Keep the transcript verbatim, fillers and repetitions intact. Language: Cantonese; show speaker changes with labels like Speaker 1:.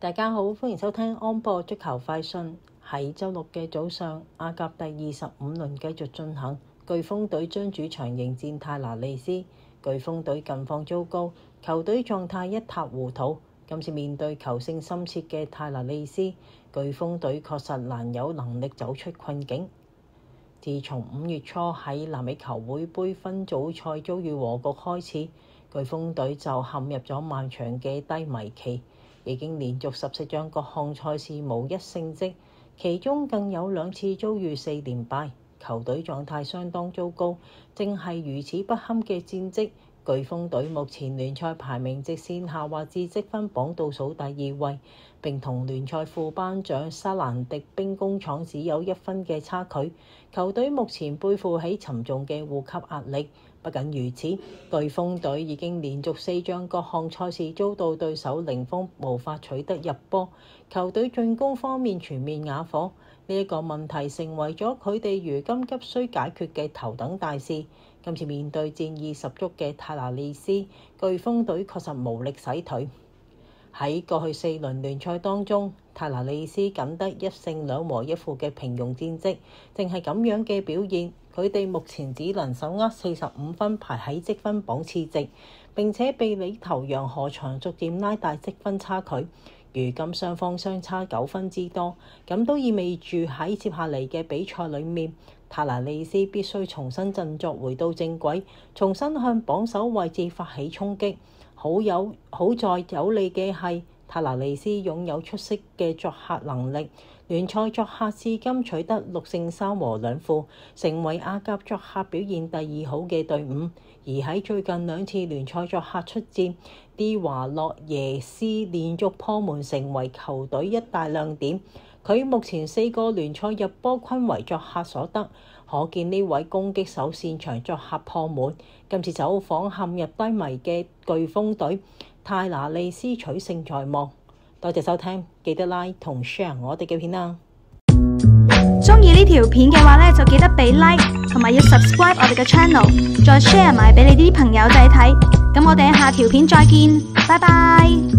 Speaker 1: 大家好，歡迎收聽安播足球快訊。喺周六嘅早上，亞甲第二十五輪繼續進行，颶風隊將主場迎戰泰拿利斯。颶風隊近況糟糕，球隊狀態一塌糊塗。今次面對球性深切嘅泰拿利斯，颶風隊確實難有能力走出困境。自從五月初喺南美球會杯分組賽遭遇和局開始，颶風隊就陷入咗漫長嘅低迷期。已經連續十四仗各項賽事無一勝績，其中更有兩次遭遇四連敗，球隊狀態相當糟糕。正係如此不堪嘅戰績，颶風隊目前聯賽排名直線下滑至積分榜倒數第二位，並同聯賽副班長沙蘭迪兵工廠只有一分嘅差距。球隊目前背負起沉重嘅護級壓力。不僅如此，颶風隊已經連續四仗各項賽事遭到對手零封，無法取得入波。球隊進攻方面全面啞火，呢、這、一個問題成為咗佢哋如今急需解決嘅頭等大事。今次面對戰意十足嘅泰拿利斯，颶風隊確實無力洗腿。喺過去四輪聯賽當中，泰拿利斯僅得一勝兩和一負嘅平庸戰績，正係咁樣嘅表現，佢哋目前只能手握四十五分，排喺積分榜次席，並且被領頭羊河床逐漸拉大積分差距。如今雙方相差九分之多，咁都意味住喺接下嚟嘅比賽裡面，泰拿利斯必須重新振作，回到正軌，重新向榜首位置發起衝擊。好有好在有利嘅係，泰拿利斯擁有出色嘅作客能力，聯賽作客至今取得六勝三和兩負，成為亞甲作客表現第二好嘅隊伍。而喺最近兩次聯賽作客出戰，迪華洛耶斯連續破門，成為球隊一大亮點。佢目前四個聯賽入波均為作客所得，可見呢位攻擊手擅長作客破門。今次走訪陷入低迷嘅颶風隊，泰拿利斯取勝在望。多謝收聽，記得 like 同 share 我哋嘅片啦。
Speaker 2: 鍾意呢條片嘅話咧，就記得俾 like 同埋要 subscribe 我哋嘅 channel， 再 share 埋俾你啲朋友仔睇。咁我哋下條片再見，拜拜。